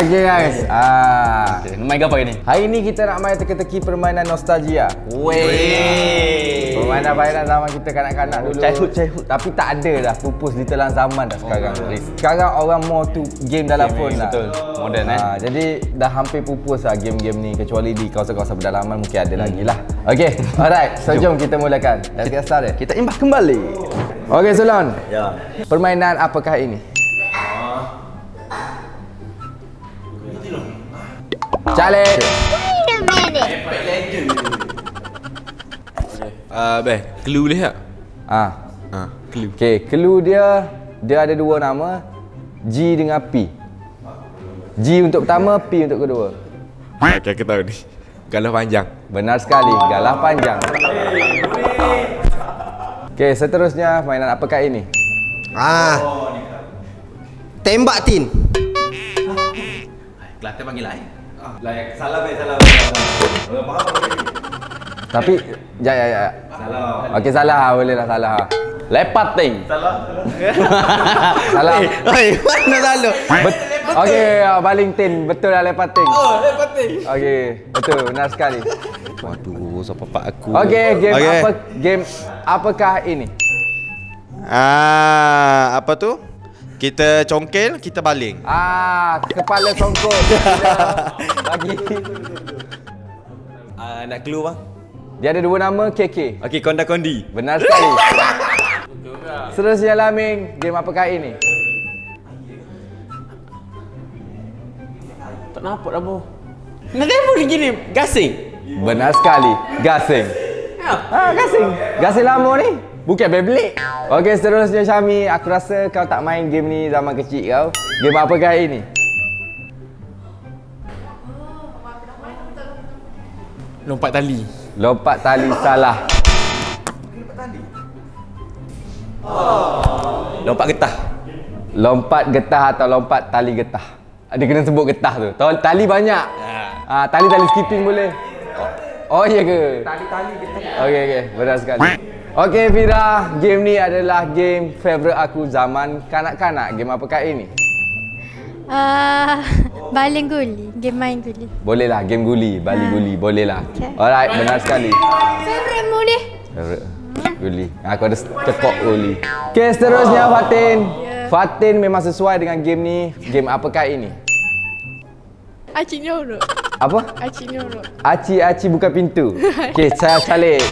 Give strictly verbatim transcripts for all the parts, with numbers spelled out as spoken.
Okay guys. Ah. Okay, main apa ini? Hari ni kita nak main teka-teki permainan nostalgia. Weh. Permainan-permainan zaman kita kanak-kanak dulu. Childhood, childhood. Tapi tak ada dah, pupus di telan zaman dah sekarang. Oh, sekarang orang more to game dalam game phone lah. Betul. Modern eh. Ha, jadi dah hampir pupus lah game-game ni, kecuali di kawasan-kawasan pedalaman mungkin ada hmm. lagi lah. Okay, alright. So jom kita mulakan. Let's get started. Kita imbas kembali. Okay Sulon. Ya. Permainan apakah ini? Calik. Wait a minute. Ah, uh, beh, clue boleh tak? Ah. Ah, clue. Okey, clue dia dia ada dua nama, G dengan P. G untuk pertama, P untuk kedua. Okey, aku tahu ni. Galah panjang. Benar sekali, galah panjang. Okey, seterusnya mainan apakah ini? Ah. Tembak tin. Kelantan panggil lain. Layak salah be salah be. Orang faham tak? Tapi ya ya ya. Salah. Okey, salah boleh lah, salah. Lepat ting. Salah. Salah. Oi, mana salah? Bet- Okey, baling tin. Betul lah lepat ting. Oh, lepas ni. Okey, betul, benar sekali. Waduh, siapa pak aku. Okey, game okay. apa game apakah ini? Ah, apa tu? Kita congkel, kita baling. Ah, kepala songkok. Bagi. Ah, nak clue bang. Dia ada dua nama, K K. Okey, konda kondi. Benar sekali. Seterusnya Laming, game apakah ini? Tak nampak dah boh. Nak tembak ni gini, gasing. Benar sekali, gasing. Ah, gasing. Gasing lama ni. Bukan Beyblade. Okey, seterusnya Syami, aku rasa kau tak main game ni zaman kecil kau. Game apakah ini? Lompat tali. Lompat tali salah. Lompat getah. Lompat getah atau lompat tali getah. Dia kena sebut getah tu. Tali banyak. Ah, tali-tali skipping boleh. Oh, iya ke? Tali-tali getah. Okey okey, benar sekali. Okey Fira, game ni adalah game favourite aku zaman kanak-kanak. Game apakah ini? Ah, baling guli, game main guli. Boleh lah, game guli, bali Ha. guli, boleh lah. Okay. Alright, benar sekali. Favorite mu ni? Favourite guli. Aku ada cekok guli. Okey, seterusnya Fatin. Fatin memang sesuai dengan game ni. Game apakah ini? Aci nyoro. Apa? Aci nyoro. Aci-aci buka pintu. Okey, saya calik.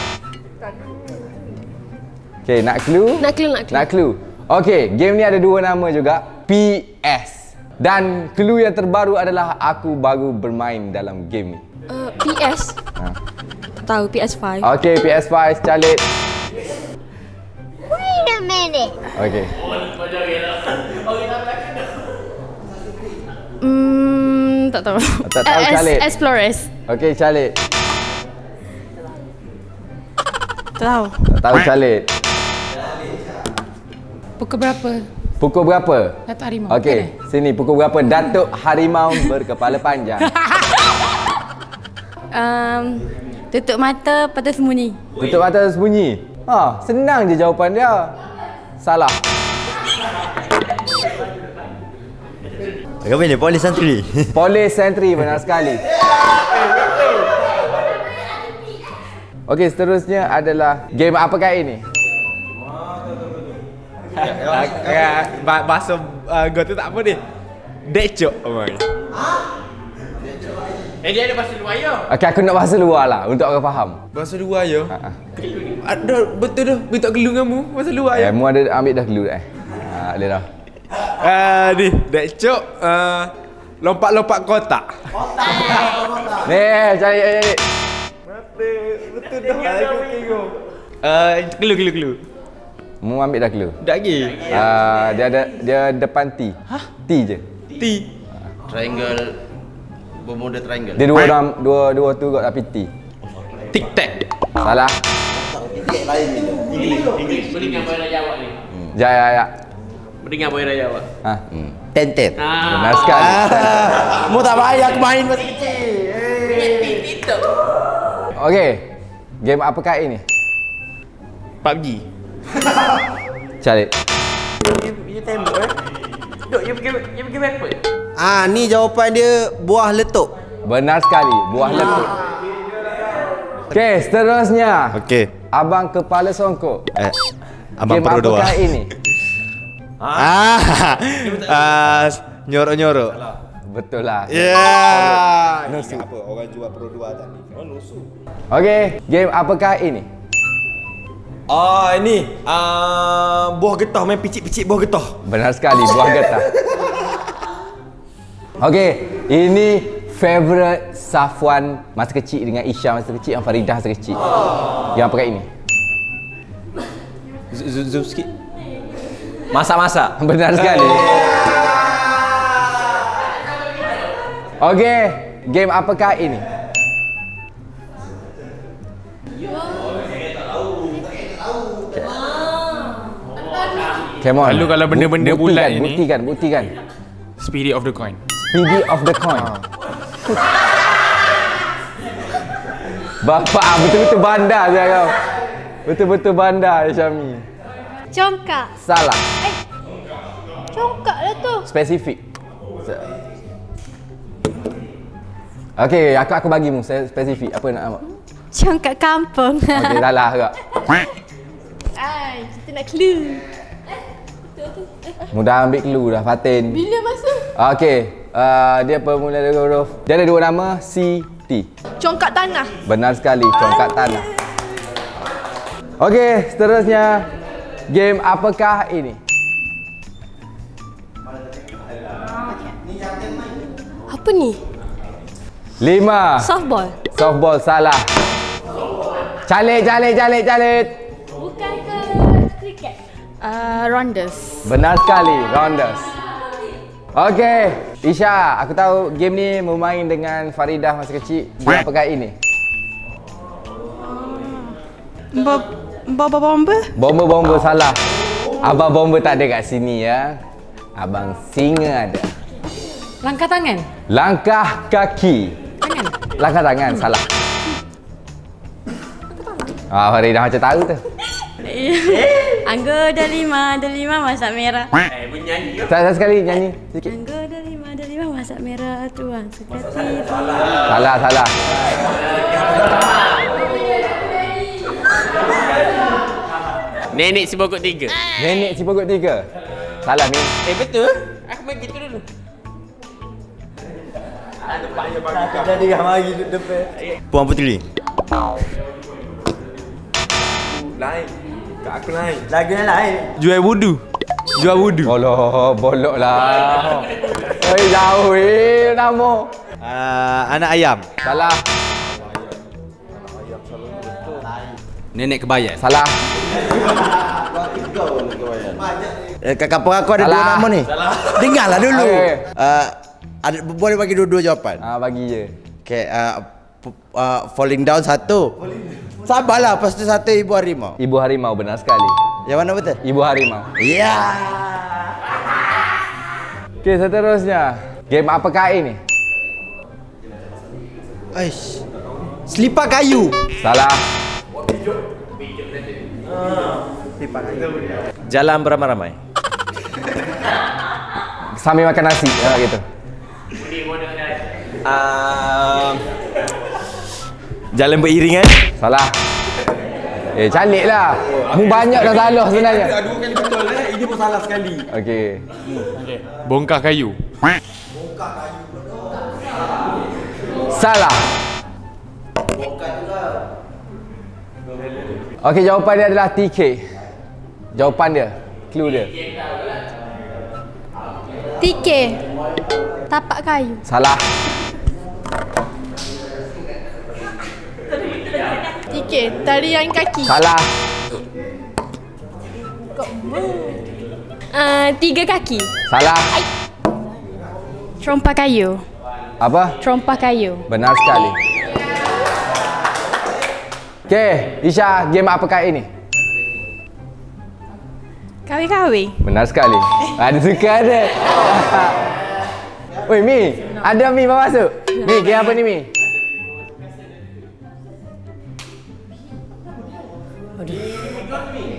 Okey, nak clue? Nak clue, nak clue. Nak clue. Okey, game ni ada dua nama juga, P S. Dan clue yang terbaru adalah aku baru bermain dalam game ni. Uh, P S. Ha. Tak tahu, P S five. Okey, P S five calik. Wait a minute. Okey. Hmm, tak tahu. Tak tahu, S- calik. Explorers. Okey, calik. Tak tahu. Tak tahu calik. Pukul berapa? Pukul berapa? Datuk Harimau. Okey, Bukan, eh? sini pukul berapa Datuk Harimau berkepala panjang? Um, tutup mata, patut sembunyi. Tutup mata sembunyi. Ha, senang je jawapan dia. Salah. Apa ni? Polis santri. Polis sentri, benar sekali. Okey, seterusnya adalah game apakah ini? Bahasa uh, gua tu tak apa ni. Decok orang. Eh, dia ada bahasa luar ya. Okey, aku nak bahasa luar lah untuk orang faham. Bahasa luar ya. Ha, ha. Ada betul dah minta gelung kamu bahasa luar Eh, ya. mu ada ambil dah clue eh. Ha, ada dah. Ah, ni decok uh, lompat-lompat kotak. Ni, cari cari. Betul dah aku kira. Uh, gelung gelung gelung. Mu ambil dah clue. Tak lagi. Ah, dia ada dia depan T. Hah? T je. T. Triangle bermodel triangle. Dia dua orang dua dua tu kot tapi T. Tic tac. Salah. English, English. Beringat boleh jawab ni. Ya ya ya. Beringat boleh jawab. Ha. Tentet. Benar sekali. Mu tak payah aku main masa kecil. Okey. Game apakah ini? P U B G. Cari. You tembok eh. Dok, you pergi you pergi backward. Ah, ni jawapan dia buah letup. Benar sekali, buah letup. Okey, seterusnya. Okey. Abang kepala songkok. Eh, abang Game perlu doa. apakah ini? Ah, ah, nyorok-nyorok. Betul lah. Ya. Nusuk. Apa orang jual Pro dua tadi? Oh, nusuk. Okey, game apakah ini? Ah, ini ah buah getah, main picit-picit buah getah. Benar sekali, buah getah. Okey, ini favorite Safwan masa kecil dengan Isha masa kecil, dan Faridah masa kecil. Game apakah ini? Zoom zoom sikit. Masak-masak. Benar sekali. Okey, game apakah ini? Come on. Lalu kalau benda-benda Buktikan, bulat ini- Buktikan, buktikan. Spirit of the coin. Speedy of the coin. Bapak betul-betul bandar saya kau. Betul-betul bandar Syami. Congkak. Salah. Congkak lah tu. Spesifik. Okey, aku aku bagimu saya spesifik. Apa nak awak? Congkak kampung. Okey, salah agak. Ai, kita nak clue. Mudah ambil clue dah Fatin. Bila masuk? Okey, uh, dia bermula dari huruf. Dia ada dua nama, C, T. Congkak tanah. Benar sekali, congkak tanah. Okey, seterusnya game apakah ini? Apa ni? Lima. Softball. Softball salah. Calit, calit, calit, calit. Bukan ke kriket? Uh, Rondas. Benar sekali, rounders. Okey, Isha, aku tahu game ni bermain dengan Faridah masa kecil. Game apakah ini? Bomba bomba. Bomba-bomba salah. Abang bomba tak ada kat sini ya. Abang singa ada. Langkah tangan. Langkah kaki. Tangan. Langkah tangan salah. Ah, Faridah macam tahu tu. Anggur dah lima, dah lima masak merah. Tak tak sekali nyanyi sikit. Anggur dah lima, dah lima masak merah tuang sekati. Salah, salah. Nenek si pokok tiga. Nenek si pokok tiga. Salah ni. Eh betul? Aku main gitu dulu. Jadi dah mari duduk depan. Puan Puteri. Lain. Kat aku lain. Lagu yang lain. Jual wudu. Jual wudu. Allah, bolok lah. Oi, jauh eh nama. Uh, anak ayam. Salah, Nenek kebayan. salah. Eh, kat kampung aku ada Salah. dua nama ni. Salah. Dengarlah dulu. Okey. Uh, ada, boleh bagi dua-dua jawapan. Ah, bagi je. Okay, uh, p- uh, falling down satu. Sabarlah, lepas tu satu ibu harimau. Ibu harimau benar sekali. Yang mana betul? Ibu harimau. Ya. Okey, seterusnya. Game apakah ini? Aish. Selipar kayu. Salah. Jalan beramai-ramai. Sambil makan nasi. Ya, gitu. Ah, jalan beriringan. Salah. Eh, cantik lah. Mu banyak dah salah sebenarnya. Dua kali betul eh. Ini pun salah sekali. Okey. Bongkar kayu. Salah. Okey, jawapan dia adalah T K. Jawapan dia. Clue dia. T K. Tapak kayu. Salah. T K. Tarian kaki. Salah. Uh, tiga kaki. Salah. Trompa kayu. Apa? Trompa kayu. Benar sekali. Okey, Isha, game apakah ini? Kawi-kawi. Benar sekali. Ada suka ada. Oi, Mi. Ada Mi mau masuk. Mi, game apa ni Mi?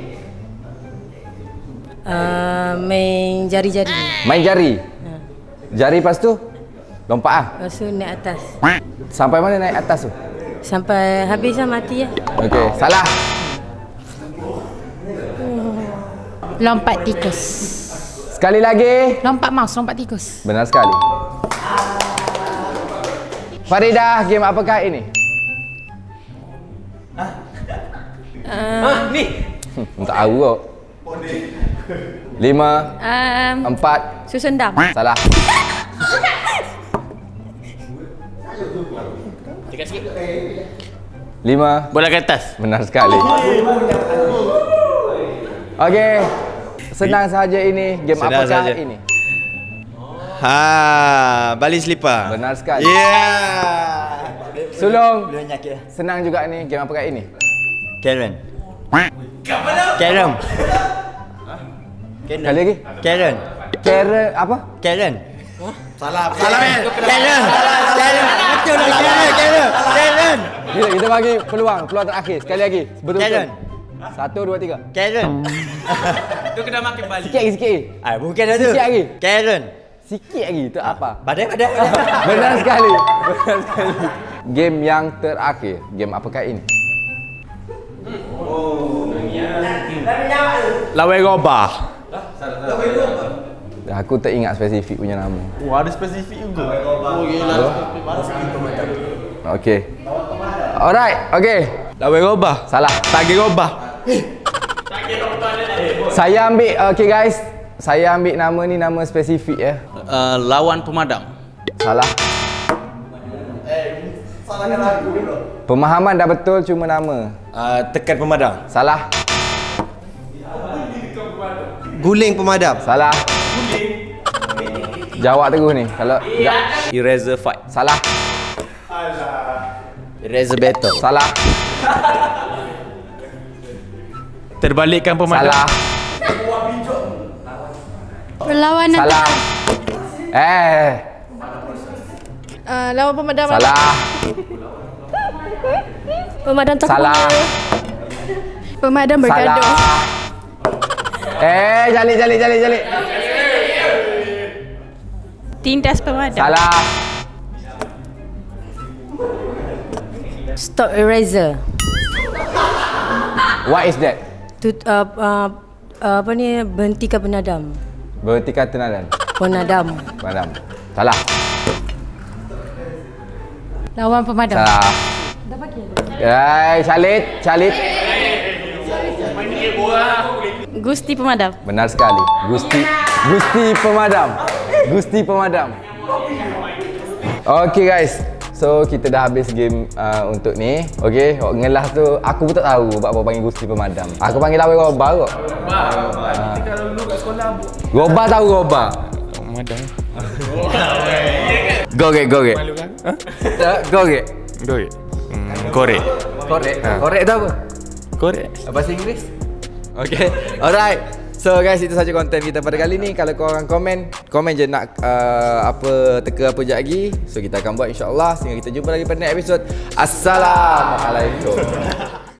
Uh, main jari-jari. Main jari. Jari lepas tu lompat ah. Lepas tu naik atas. Sampai mana naik atas tu? Sampai habis lah mati lah. Okey, salah. Lompat tikus. Sekali lagi. Lompat mouse, lompat tikus. Benar sekali. Faridah, game apakah ini? Ah, ni. Hmm, tak tahu kok. Lima, Um, empat, susun dam. salah. Dekat sikit. Lima, Bola ke atas. benar sekali. Okey. Senang sahaja ini. Game Senang apakah sahaja. ini? Ha, balik selipar. Benar sekali. Yeah. Sulung. Boleh nyakit lah. Senang juga ni. Game apakah ini? Karen. Karen. Sekali lagi. Karen. Karen apa? Karen. Salah. Salah men. Karen. Karen. Betul lah Karen. Karen. Karen. Kita, kita bagi peluang. Peluang terakhir. Sekali lagi. Betul-betul. Karen. Satu, dua, tiga. Karen. Tu kena makin balik. Sikit lagi, sikit lagi. Ah, bukan dah tu. Sikit lagi. Karen. Sikit lagi. Itu apa? Badai, badai, badai. Benar sekali. Benar sekali. Game yang terakhir. Game apakah ini? Lawai robah. Aku tak ingat spesifik punya nama. Oh, ada spesifik juga. Okey. Alright, okey. Lawai robah. Salah. Tagih robah. Saya ambil, okey guys. Saya ambil nama ni nama spesifik ya. Uh, lawan pemadam. Salah. Pemahaman dah betul, cuma nama. Uh, tekan pemadam. Salah. Guling pemadam. Salah. Jawab terus ni. Kalau Eraser fight. salah. Eraser battle. Salah. Terbalikkan pemadam. Salah. Perlawanan Salah. Eh, Uh, lawan pemadam. salah. Pemadam takut. Salah. pemadam bergaduh. Salah. Eh, jalik jalik jalik jalik. Tindas pemadam. Salah. Stop eraser. What is that? Tu uh, uh, uh, apa ni, berhentikan penadam. Berhentikan tenadan. Penadam. Madam. Salah. Lawan pemadam. Salah. Eh, Khalid, Khalid. Gusti pemadam. Benar sekali. Gusti Gusti pemadam. Gusti pemadam. Okay guys. So kita dah habis game uh, untuk ni. Okay, ngelah tu aku pun tak tahu sebab apa panggil Gusti pemadam. Aku panggil Lawai Roba kot. Roba. Kita kalau dulu kat sekolah. Roba tahu Roba. Pemadam. Go get, go get. Huh? Go get. Doi. Hmm, korek. Korek. Korek tu apa? Korek. Bahasa Inggeris? Okay. Alright. So guys, itu saja konten kita pada kali ni. Kalau korang komen, komen je nak uh, apa teka apa je lagi. So kita akan buat insya-Allah. Sehingga kita jumpa lagi pada next episode. Assalamualaikum.